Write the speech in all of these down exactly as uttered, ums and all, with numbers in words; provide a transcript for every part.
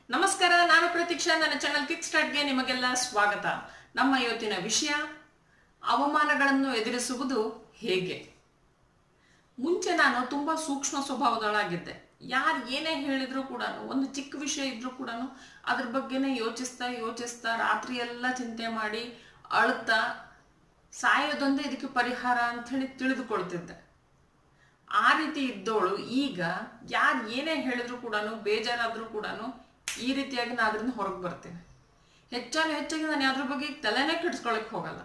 ನಮಸ್ಕಾರ, ನಾನು ಪ್ರತೀಕ್ಷಾ. ನನ್ನ ಚಾನೆಲ್ ಕಿಕ್ ಸ್ಟಾರ್ಟ್ಗೆ ನಿಮಗೆಲ್ಲ ಸ್ವಾಗತ. ನಮ್ಮ ಇವತ್ತಿನ ವಿಷಯ ಅವಮಾನಗಳನ್ನು ಎದುರಿಸುವುದು ಹೇಗೆ. ಮುಂಚೆ ನಾನು ತುಂಬಾ ಸೂಕ್ಷ್ಮ ಸ್ವಭಾವದೊಳಗಿದ್ದೆ. ಯಾರು ಏನೇ ಹೇಳಿದ್ರು ಕೂಡ, ಒಂದು ಚಿಕ್ಕ ವಿಷಯ ಇದ್ರೂ ಕೂಡ ಅದ್ರ ಬಗ್ಗೆನೇ ಯೋಚಿಸ್ತಾ ಯೋಚಿಸ್ತಾ ರಾತ್ರಿ ಎಲ್ಲ ಚಿಂತೆ ಮಾಡಿ ಅಳ್ತಾ ಸಾಯೋದೊಂದೇ ಇದಕ್ಕೆ ಪರಿಹಾರ ಅಂತ ಹೇಳಿ ತಿಳಿದುಕೊಳ್ತಿದ್ದೆ. ಆ ರೀತಿ ಇದ್ದವಳು ಈಗ ಯಾರು ಏನೇ ಹೇಳಿದ್ರು ಕೂಡ, ಬೇಜಾರಾದ್ರೂ ಕೂಡ ಈ ರೀತಿಯಾಗಿ ನಾನು ಅದರಿಂದ ಹೊರಗೆ ಬರ್ತೀನಿ. ಹೆಚ್ಚಾಗಿ ಹೆಚ್ಚಾಗಿ ನಾನು ಅದ್ರ ಬಗ್ಗೆ ತಲೆನೇ ಕೆಡಿಸ್ಕೊಳಕ್ ಹೋಗಲ್ಲ.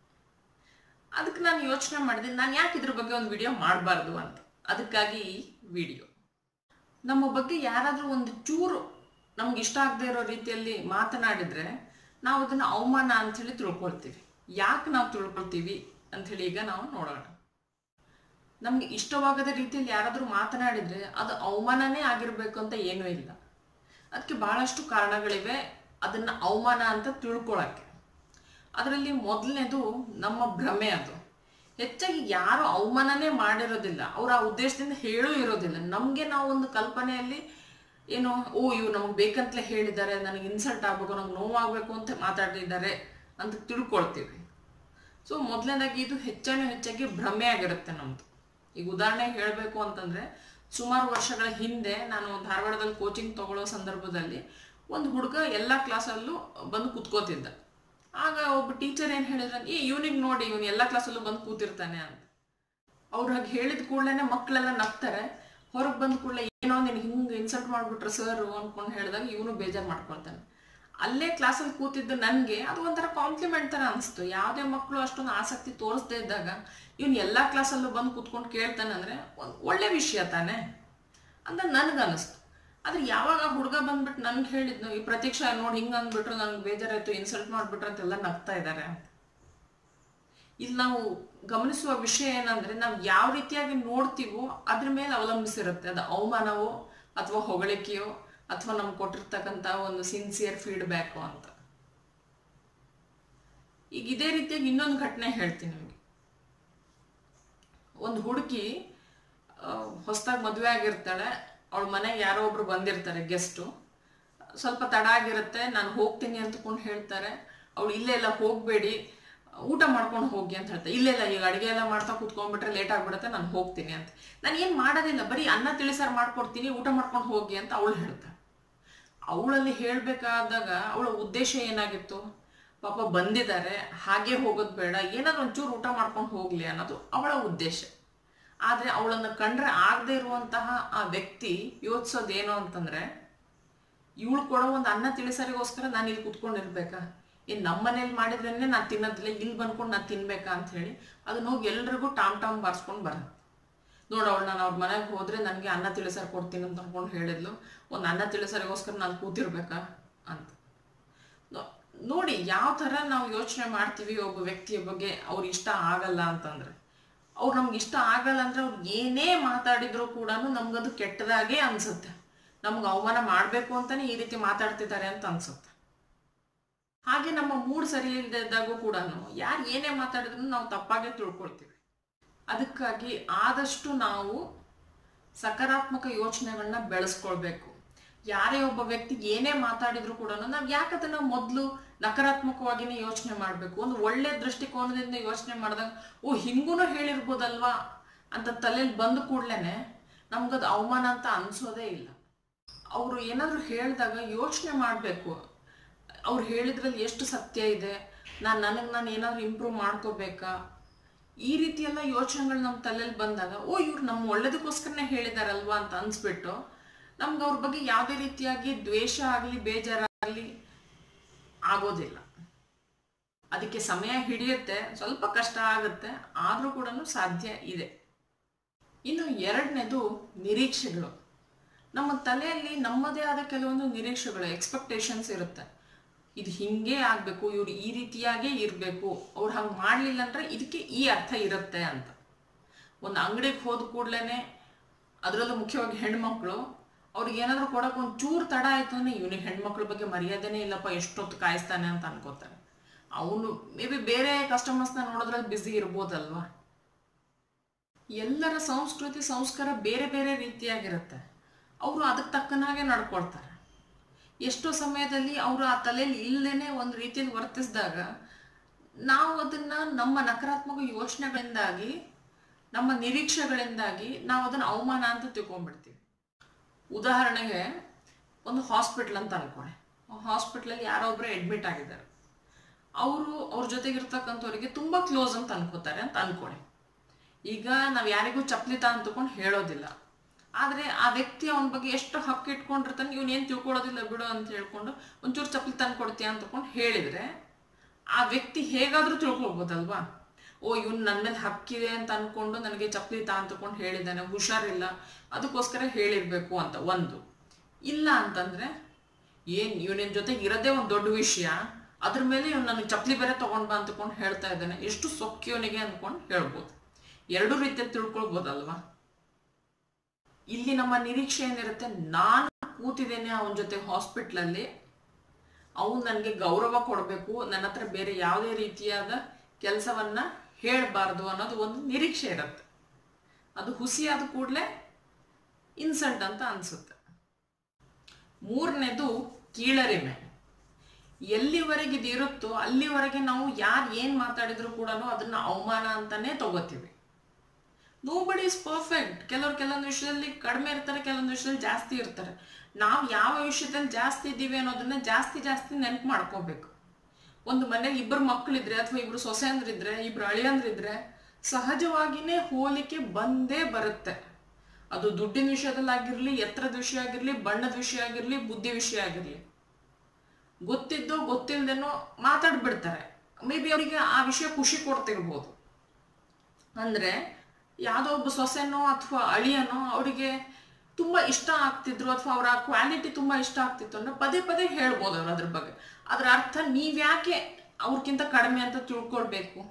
ಅದಕ್ಕೆ ನಾನು ಯೋಚನೆ ಮಾಡಿದೆ, ನಾನು ಯಾಕೆ ಇದ್ರ ಬಗ್ಗೆ ಒಂದು ವಿಡಿಯೋ ಮಾಡಬಾರ್ದು ಅಂತ. ಅದಕ್ಕಾಗಿ ಈ ವಿಡಿಯೋ. ನಮ್ಮ ಬಗ್ಗೆ ಯಾರಾದರೂ ಒಂದು ಚೂರು ನಮ್ಗೆ ಇಷ್ಟ ಆಗದೆ ಇರೋ ರೀತಿಯಲ್ಲಿ ಮಾತನಾಡಿದ್ರೆ ನಾವು ಅದನ್ನು ಅವಮಾನ ಅಂಥೇಳಿ ತಿಳ್ಕೊಳ್ತೀವಿ. ಯಾಕೆ ನಾವು ತಿಳ್ಕೊಳ್ತೀವಿ ಅಂಥೇಳಿ ಈಗ ನಾವು ನೋಡೋಣ. ನಮ್ಗೆ ಇಷ್ಟವಾಗದ ರೀತಿಯಲ್ಲಿ ಯಾರಾದರೂ ಮಾತನಾಡಿದ್ರೆ ಅದು ಅವಮಾನನೇ ಆಗಿರ್ಬೇಕು ಅಂತ ಏನೂ ಇಲ್ಲ. ಅದಕ್ಕೆ ಬಹಳಷ್ಟು ಕಾರಣಗಳಿವೆ ಅದನ್ನ ಅವಮಾನ ಅಂತ ತಿಳ್ಕೊಳಕ್ಕೆ. ಅದರಲ್ಲಿ ಮೊದಲನೇದು ನಮ್ಮ ಭ್ರಮೆ. ಅದು ಹೆಚ್ಚಾಗಿ ಯಾರು ಅವಮಾನನೇ ಮಾಡಿರೋದಿಲ್ಲ, ಅವ್ರು ಆ ಉದ್ದೇಶದಿಂದ ಹೇಳೂ ಇರೋದಿಲ್ಲ. ನಮಗೆ ನಾವು ಒಂದು ಕಲ್ಪನೆಯಲ್ಲಿ ಏನೋ, ಓ ಇವ್ರು ನಮಗೆ ಬೇಕಂತಲೇ ಹೇಳಿದ್ದಾರೆ, ನನಗೆ ಇನ್ಸಲ್ಟ್ ಆಗ್ಬೇಕು, ನನಗೆ ನೋವಾಗಬೇಕು ಅಂತ ಮಾತಾಡಿದ್ದಾರೆ ಅಂತ ತಿಳ್ಕೊಳ್ತೀವಿ. ಸೊ ಮೊದಲನೇದಾಗಿ ಇದು ಹೆಚ್ಚಾನು ಹೆಚ್ಚಾಗಿ ಭ್ರಮೆ ಆಗಿರುತ್ತೆ ನಮ್ದು. ಈಗ ಉದಾಹರಣೆ ಹೇಳಬೇಕು ಅಂತಂದ್ರೆ, ಸುಮಾರು ವರ್ಷಗಳ ಹಿಂದೆ ನಾನು ಧಾರವಾಡದಲ್ಲಿ ಕೋಚಿಂಗ್ ತಗೊಳ್ಳೋ ಸಂದರ್ಭದಲ್ಲಿ ಒಂದು ಹುಡುಗ ಎಲ್ಲ ಕ್ಲಾಸಲ್ಲೂ ಬಂದು ಕೂತ್ಕೋತಿದ್ದ. ಆಗ ಒಬ್ಬ ಟೀಚರ್ ಏನು ಹೇಳಿದ್ರೆ, ಈ ಇವನಿಗೆ ನೋಡಿ, ಇವನು ಎಲ್ಲ ಕ್ಲಾಸಲ್ಲೂ ಬಂದು ಕೂತಿರ್ತಾನೆ ಅಂತ. ಅವ್ರು ಹಾಗೆ ಹೇಳಿದ ಕೂಡಲೇ ಮಕ್ಕಳೆಲ್ಲ ನಗ್ತಾರೆ. ಹೊರಗೆ ಬಂದ ಕೂಡಲೇ ಏನೋ ನೀನು ಹಿಂಗೆ ಇನ್ಸಲ್ಟ್ ಮಾಡಿಬಿಟ್ರೆ ಸರ್ ಅಂದ್ಕೊಂಡು ಹೇಳಿದಾಗ ಇವನು ಬೇಜಾರು ಮಾಡ್ಕೊಳ್ತಾನೆ. ಅಲ್ಲೇ ಕ್ಲಾಸಲ್ಲಿ ಕೂತಿದ್ದು ನನಗೆ ಅದು ಒಂಥರ ಕಾಂಪ್ಲಿಮೆಂಟ್ ಥರ ಅನಿಸ್ತು. ಯಾವುದೇ ಮಕ್ಕಳು ಅಷ್ಟೊಂದು ಆಸಕ್ತಿ ತೋರಿಸದೇ ಇದ್ದಾಗ ಇವನು ಎಲ್ಲ ಕ್ಲಾಸಲ್ಲೂ ಬಂದು ಕೂತ್ಕೊಂಡು ಕೇಳ್ತಾನೆ ಅಂದರೆ ಒಂದು ಒಳ್ಳೆ ವಿಷಯ ತಾನೆ ಅಂತ ನನಗನ್ನಿಸ್ತು. ಆದರೆ ಯಾವಾಗ ಹುಡುಗ ಬಂದ್ಬಿಟ್ಟು ನನಗೆ ಹೇಳಿದ್ನು, ಈ ಪ್ರತೀಕ್ಷಾ ನೋಡಿ ಹಿಂಗೆ ಅಂದ್ಬಿಟ್ರು, ನನಗೆ ಬೇಜಾರಾಯಿತು, ಇನ್ಸಲ್ಟ್ ಮಾಡಿಬಿಟ್ರು ಅಂತೆಲ್ಲ ನಗ್ತಾ ಇದ್ದಾರೆ ಅಂತ. ಇಲ್ಲಿ ನಾವು ಗಮನಿಸುವ ವಿಷಯ ಏನಂದರೆ, ನಾವು ಯಾವ ರೀತಿಯಾಗಿ ನೋಡ್ತೀವೋ ಅದ್ರ ಮೇಲೆ ಅವಲಂಬಿಸಿರುತ್ತೆ. ಅದು ಅವಮಾನವೋ ಅಥವಾ ಹೊಗಳಿಕೆಯೋ ಅಥವಾ ನಮ್ಗೆ ಕೊಟ್ಟಿರ್ತಕ್ಕಂಥ ಒಂದು ಸಿನ್ಸಿಯರ್ ಫೀಡ್ಬ್ಯಾಕು ಅಂತ. ಈಗ ಇದೇ ರೀತಿಯಾಗಿ ಇನ್ನೊಂದು ಘಟನೆ ಹೇಳ್ತೀನಿ ನಿಮಗೆ. ಒಂದು ಹುಡುಗಿ ಹೊಸದಾಗಿ ಮದುವೆ ಆಗಿರ್ತಾಳೆ. ಅವಳ ಮನೆಗೆ ಯಾರೋ ಒಬ್ರು ಬಂದಿರ್ತಾರೆ ಗೆಸ್ಟು. ಸ್ವಲ್ಪ ತಡ ಆಗಿರುತ್ತೆ, ನಾನು ಹೋಗ್ತೀನಿ ಅಂತಕೊಂಡು ಹೇಳ್ತಾರೆ. ಅವಳು ಇಲ್ಲೇ ಎಲ್ಲ ಹೋಗಬೇಡಿ, ಊಟ ಮಾಡ್ಕೊಂಡು ಹೋಗಿ ಅಂತ ಹೇಳ್ತಾರೆ. ಇಲ್ಲೆಲ್ಲ ಈಗ ಅಡುಗೆ ಎಲ್ಲ ಮಾಡ್ತಾ ಕೂತ್ಕೊಂಡ್ಬಿಟ್ರೆ ಲೇಟ್ ಆಗಿಬಿಡುತ್ತೆ, ನಾನು ಹೋಗ್ತೀನಿ ಅಂತ. ನಾನು ಏನು ಮಾಡೋದಿಲ್ಲ, ಬರೀ ಅನ್ನ ತಿಳಿಸಾರು ಮಾಡ್ಕೊಡ್ತೀನಿ, ಊಟ ಮಾಡ್ಕೊಂಡು ಹೋಗಿ ಅಂತ ಅವಳು ಹೇಳ್ತಾಳೆ. ಅವಳಲ್ಲಿ ಹೇಳಬೇಕಾದಾಗ ಅವಳ ಉದ್ದೇಶ ಏನಾಗಿತ್ತು, ಪಾಪ ಬಂದಿದ್ದಾರೆ, ಹಾಗೆ ಹೋಗೋದು ಬೇಡ, ಏನಾದ್ರು ಒಂಚೂರು ಊಟ ಮಾಡ್ಕೊಂಡು ಹೋಗ್ಲಿ ಅನ್ನೋದು ಅವಳ ಉದ್ದೇಶ. ಆದರೆ ಅವಳನ್ನು ಕಂಡ್ರೆ ಆಗದೆ ಇರುವಂತಹ ಆ ವ್ಯಕ್ತಿ ಯೋಚಿಸೋದೇನು ಅಂತಂದರೆ, ಇವಳು ಕೊಡೋ ಒಂದು ಅನ್ನ ತಿಳಿಸಾರಿಗೋಸ್ಕರ ನಾನು ಇಲ್ಲಿ ಕುತ್ಕೊಂಡಿರ್ಬೇಕಾ, ಏನು ನಮ್ಮ ಮನೇಲಿ ಮಾಡಿದ್ರೇನೆ ನಾನು ತಿನ್ನೋದಿಲ್ಲ, ಇಲ್ಲಿ ಬಂದ್ಕೊಂಡು ನಾನು ತಿನ್ಬೇಕಾ ಅಂತ ಹೇಳಿ ಅದನ್ನ ಹೋಗಿ ಎಲ್ರಿಗೂ ಟಾಮ್ ಟಾಮ್ ಬಾರಿಸ್ಕೊಂಡು ಬರುತ್ತೆ. ನೋಡು, ಅವಳು ನಾನು ಅವ್ರ ಮನೆಗೆ ಹೋದರೆ ನನಗೆ ಅನ್ನ ತಿಳಿಸಾರು ಕೊಡ್ತೀನಿ ಅಂತ ಅಂದ್ಕೊಂಡು ಹೇಳಿದ್ಲು, ಒಂದು ಅನ್ನ ತಿಳಿಸಾರಿಗೋಸ್ಕರ ನಾನು ಕೂತಿರ್ಬೇಕಾ ಅಂತ. ನೋಡಿ ಯಾವ ಥರ ನಾವು ಯೋಚನೆ ಮಾಡ್ತೀವಿ ಒಬ್ಬ ವ್ಯಕ್ತಿಯ ಬಗ್ಗೆ. ಅವ್ರು ಇಷ್ಟ ಆಗಲ್ಲ ಅಂತಂದರೆ, ಅವ್ರು ನಮ್ಗೆ ಇಷ್ಟ ಆಗಲ್ಲ ಅಂದರೆ ಅವ್ರು ಏನೇ ಮಾತಾಡಿದ್ರು ಕೂಡ ನಮ್ಗದು ಕೆಟ್ಟದಾಗೇ ಅನಿಸುತ್ತೆ. ನಮ್ಗೆ ಅವಮಾನ ಮಾಡಬೇಕು ಅಂತಲೇ ಈ ರೀತಿ ಮಾತಾಡ್ತಿದ್ದಾರೆ ಅಂತ ಅನಿಸುತ್ತೆ. ಹಾಗೆ ನಮ್ಮ ಮೂಡ್ ಸರಿ ಇಲ್ಲದೆ ಇದ್ದಾಗೂ ಕೂಡ ಯಾರು ಏನೇ ಮಾತಾಡಿದ್ರು ನಾವು ತಪ್ಪಾಗೆ ತಿಳ್ಕೊಳ್ತೀವಿ. ಅದಕ್ಕಾಗಿ ಆದಷ್ಟು ನಾವು ಸಕಾರಾತ್ಮಕ ಯೋಚನೆಗಳನ್ನ ಬೆಳೆಸ್ಕೊಳ್ಬೇಕು. ಯಾರೇ ಒಬ್ಬ ವ್ಯಕ್ತಿ ಏನೇ ಮಾತಾಡಿದ್ರು ಕೂಡ ನಾವು ಯಾಕೆ ಅದನ್ನ ಮೊದಲು ನಕಾರಾತ್ಮಕವಾಗಿನೇ ಯೋಚನೆ ಮಾಡಬೇಕು. ಒಂದು ಒಳ್ಳೆ ದೃಷ್ಟಿಕೋನದಿಂದ ಯೋಚನೆ ಮಾಡಿದಾಗ, ಓ ಹಿಂಗೂ ಹೇಳಿರ್ಬೋದಲ್ವಾ ಅಂತ ತಲೆಯಲ್ಲಿ ಬಂದ ಕೂಡಲೇ ನಮ್ಗದು ಅವಮಾನ ಅಂತ ಅನಿಸೋದೇ ಇಲ್ಲ. ಅವರು ಏನಾದರೂ ಹೇಳಿದಾಗ ಯೋಚನೆ ಮಾಡಬೇಕು, ಅವ್ರು ಹೇಳಿದ್ರಲ್ಲಿ ಎಷ್ಟು ಸತ್ಯ ಇದೆ, ನಾನು ನನಗೆ ನಾನು ಏನಾದರೂ ಇಂಪ್ರೂವ್ ಮಾಡ್ಕೋಬೇಕಾ, ಈ ರೀತಿ ಎಲ್ಲ ಯೋಚನೆಗಳು ನಮ್ಮ ತಲೆಯಲ್ಲಿ ಬಂದಾಗ, ಓ ಇವ್ರು ನಮ್ಮ ಒಳ್ಳೇದಕ್ಕೋಸ್ಕರನೇ ಹೇಳಿದಾರಲ್ವಾ ಅಂತ ಅನ್ಸ್ಬಿಟ್ಟು ನಮ್ಗೆ ಅವ್ರ ಬಗ್ಗೆ ಯಾವುದೇ ರೀತಿಯಾಗಿ ದ್ವೇಷ ಆಗಲಿ ಬೇಜಾರಾಗಲಿ ಆಗೋದಿಲ್ಲ. ಅದಕ್ಕೆ ಸಮಯ ಹಿಡಿಯುತ್ತೆ, ಸ್ವಲ್ಪ ಕಷ್ಟ ಆಗುತ್ತೆ, ಆದರೂ ಕೂಡ ಸಾಧ್ಯ ಇದೆ. ಇನ್ನು ಎರಡನೇದು ನಿರೀಕ್ಷೆಗಳು. ನಮ್ಮ ತಲೆಯಲ್ಲಿ ನಮ್ಮದೇ ಆದ ಕೆಲವೊಂದು ನಿರೀಕ್ಷೆಗಳು, ಎಕ್ಸ್ಪೆಕ್ಟೇಷನ್ಸ್ ಇರುತ್ತೆ. ಇದು ಹಿಂಗೆ ಆಗಬೇಕು, ಇವ್ರು ಈ ರೀತಿಯಾಗೇ ಇರಬೇಕು, ಅವ್ರು ಹಂಗೆ ಮಾಡಲಿಲ್ಲ ಅಂದರೆ ಇದಕ್ಕೆ ಈ ಅರ್ಥ ಇರುತ್ತೆ ಅಂತ. ಒಂದು ಅಂಗಡಿಗೆ ಹೋದ ಕೂಡಲೇ, ಅದರಲ್ಲೂ ಮುಖ್ಯವಾಗಿ ಹೆಣ್ಮಕ್ಳು, ಅವ್ರಿಗೆ ಏನಾದರೂ ಕೊಡೋಕೆ ಒಂದು ಚೂರು ತಡ ಆಯಿತು ಅಂದರೆ ಇವನಿಗೆ ಹೆಣ್ಮಕ್ಳ ಬಗ್ಗೆ ಮರ್ಯಾದೆನೇ ಇಲ್ಲಪ್ಪ, ಎಷ್ಟೊತ್ತು ಕಾಯಿಸ್ತಾನೆ ಅಂತ ಅನ್ಕೋತಾರೆ. ಅವನು ಮೇ ಬಿ ಬೇರೆ ಕಸ್ಟಮರ್ಸ್ನ ನೋಡೋದ್ರಲ್ಲಿ ಬ್ಯುಸಿ ಇರ್ಬೋದಲ್ವಾ. ಎಲ್ಲರ ಸಂಸ್ಕೃತಿ ಸಂಸ್ಕಾರ ಬೇರೆ ಬೇರೆ ರೀತಿಯಾಗಿರುತ್ತೆ. ಅವರು ಅದಕ್ಕೆ ತಕ್ಕನಾಗೆ ನಡ್ಕೊಳ್ತಾರೆ. ಎಷ್ಟೋ ಸಮಯದಲ್ಲಿ ಅವರು ಆ ತಲೆಯಲ್ಲಿ ಇಲ್ಲದೇನೆ ಒಂದು ರೀತಿಯಲ್ಲಿ ವರ್ತಿಸಿದಾಗ ನಾವು ಅದನ್ನ ನಮ್ಮ ನಕಾರಾತ್ಮಕ ಯೋಚನೆಗಳಿಂದಾಗಿ, ನಮ್ಮ ನಿರೀಕ್ಷೆಗಳಿಂದಾಗಿ ನಾವು ಅದನ್ನ ಅವಮಾನ ಅಂತ ತಿಳ್ಕೊಂಡ್ಬಿಡ್ತೀವಿ. ಉದಾಹರಣೆಗೆ ಒಂದು ಹಾಸ್ಪಿಟ್ಲ್ ಅಂತ ಅನ್ಕೊಳ್ಳಿ. ಹಾಸ್ಪಿಟ್ಲಲ್ಲಿ ಯಾರೋ ಒಬ್ಬರು ಅಡ್ಮಿಟ್ ಆಗಿದ್ದಾರೆ. ಅವರು ಅವ್ರ ಜೊತೆಗಿರ್ತಕ್ಕಂಥವ್ರಿಗೆ ತುಂಬ ಕ್ಲೋಸ್ ಅಂತ ಅನ್ಕೋತಾರೆ ಅಂತ ಅನ್ಕೊಳ್ಳಿ. ಈಗ ನಾವು ಯಾರಿಗೂ ಚಪ್ಲಿತ ಅಂತಕೊಂಡು ಹೇಳೋದಿಲ್ಲ, ಆದರೆ ಆ ವ್ಯಕ್ತಿ ಅವನ ಬಗ್ಗೆ ಎಷ್ಟು ಹಕ್ಕು ಇಟ್ಕೊಂಡಿರ್ತಾನೆ, ಇವನೇನು ತಿಳ್ಕೊಳ್ಳೋದಿಲ್ಲ ಬಿಡು ಅಂತ ಹೇಳ್ಕೊಂಡು ಒಂಚೂರು ಚಪ್ಲಿ ತಂದು ಕೊಡ್ತೀಯ ಅಂತಕೊಂಡು ಹೇಳಿದರೆ ಆ ವ್ಯಕ್ತಿ ಹೇಗಾದರೂ ತಿಳ್ಕೊಳ್ಬೋದಲ್ವಾ. ಓ ಇವ್ನು ನನ್ನ ಮೇಲೆ ಹಕ್ಕಿದೆ ಅಂತ ಅನ್ಕೊಂಡು ನನಗೆ ಚಪ್ಲಿ ತಾ ಅಂತಕೊಂಡು ಹೇಳಿದ್ದಾನೆ, ಹುಷಾರಿಲ್ಲ ಅದಕ್ಕೋಸ್ಕರ ಹೇಳಿರ್ಬೇಕು ಅಂತ ಒಂದು. ಇಲ್ಲ ಅಂತಂದ್ರೆ ಏನ್ ಇವನಿನ ಜೊತೆಗೆ ಇರೋದೇ ಒಂದು ದೊಡ್ಡ ವಿಷಯ, ಅದ್ರ ಮೇಲೆ ಇವ್ನು ನನಗೆ ಚಪ್ಲಿ ಬೇರೆ ತಗೊಂಡ್ ಬಾ ಅಂತಕೊಂಡು ಹೇಳ್ತಾ ಇದ್ದಾನೆ, ಎಷ್ಟು ಸೊಕ್ಕಿಯವನಿಗೆ ಅಂದ್ಕೊಂಡು ಹೇಳ್ಬೋದು. ಎರಡು ರೀತಿಯಲ್ಲಿ ತಿಳ್ಕೊಳ್ಬೋದಲ್ವಾ. ಇಲ್ಲಿ ನಮ್ಮ ನಿರೀಕ್ಷೆ ಏನಿರುತ್ತೆ, ನಾನು ಕೂತಿದ್ದೇನೆ ಅವನ ಜೊತೆ ಹಾಸ್ಪಿಟ್ಲಲ್ಲಿ, ಅವನು ನನಗೆ ಗೌರವ ಕೊಡಬೇಕು, ನನ್ನ ಹತ್ರ ಬೇರೆ ಯಾವುದೇ ರೀತಿಯಾದ ಕೆಲಸವನ್ನ ಹೇಳಬಾರ್ದು ಅನ್ನೋದು ಒಂದು ನಿರೀಕ್ಷೆ ಇರುತ್ತೆ. ಅದು ಹುಸಿಯಾದ ಕೂಡಲೇ ಇನ್ಸಲ್ಟ್ ಅಂತ ಅನ್ಸುತ್ತೆ. ಮೂರನೇದು ಕೀಳರಿಮೆ. ಎಲ್ಲಿವರೆಗೆ ಇದು ಇರುತ್ತೋ ಅಲ್ಲಿವರೆಗೆ ನಾವು ಯಾರು ಏನ್ ಮಾತಾಡಿದ್ರು ಕೂಡ ಅದನ್ನ ಅವಮಾನ ಅಂತಾನೆ ತಗೋತೀವಿ. ನೋ ಬಡಿ ಇಸ್ ಪರ್ಫೆಕ್ಟ್. ಕೆಲವ್ರು ಕೆಲವೊಂದು ವಿಷಯದಲ್ಲಿ ಕಡಿಮೆ ಇರ್ತಾರೆ, ಕೆಲವೊಂದು ವಿಷಯದಲ್ಲಿ ಜಾಸ್ತಿ ಇರ್ತಾರೆ. ನಾವು ಯಾವ ವಿಷಯದಲ್ಲಿ ಜಾಸ್ತಿ ಇದ್ದೀವಿ ಅನ್ನೋದನ್ನ ಜಾಸ್ತಿ ಜಾಸ್ತಿ ನೆನಪು ಮಾಡ್ಕೋಬೇಕು. ಒಂದು ಮನೇಲಿ ಇಬ್ಬರು ಮಕ್ಕಳಿದ್ರೆ ಅಥವಾ ಇಬ್ರು ಸೊಸೆಯಂದ್ರಿದ್ರೆ, ಇಬ್ರು ಅಳಿಯಂದ್ರಿದ್ರೆ ಸಹಜವಾಗಿನೇ ಹೋಲಿಕೆ ಬಂದೇ ಬರುತ್ತೆ. ಅದು ದುಡ್ಡಿನ ವಿಷಯದಲ್ಲಾಗಿರ್ಲಿ, ಎತ್ತರದ ವಿಷಯ ಆಗಿರ್ಲಿ, ಬಣ್ಣದ ವಿಷಯ ಆಗಿರ್ಲಿ, ಬುದ್ಧಿ ವಿಷಯ ಆಗಿರ್ಲಿ. ಗೊತ್ತಿದ್ದೋ ಗೊತ್ತಿಲ್ಲದೇನೋ ಮಾತಾಡ್ಬಿಡ್ತಾರೆ. ಮೇ ಬಿ ಅವರಿಗೆ ಆ ವಿಷಯ ಖುಷಿ ಕೊಡ್ತಿರ್ಬೋದು. ಅಂದ್ರೆ ಯಾವುದೋ ಒಬ್ಬ ಸೊಸೆನೋ ಅಥವಾ ಅಳಿಯನೋ ಅವರಿಗೆ ತುಂಬಾ ಇಷ್ಟ ಆಗ್ತಿದ್ರು ಅಥವಾ ಅವರ ಕ್ವಾಲಿಟಿ ತುಂಬಾ ಇಷ್ಟ ಆಗ್ತಿತ್ತು ಅಂದ್ರೆ ಪದೇ ಪದೇ ಹೇಳ್ಬೋದು ಅವ್ರು ಅದ್ರ ಬಗ್ಗೆ. ಅದ್ರ ಅರ್ಥ ನೀವ್ಯಾಕೆ ಅವ್ರಕ್ಕಿಂತ ಕಡಿಮೆ ಅಂತ ತಿಳ್ಕೊಳ್ಬೇಕು.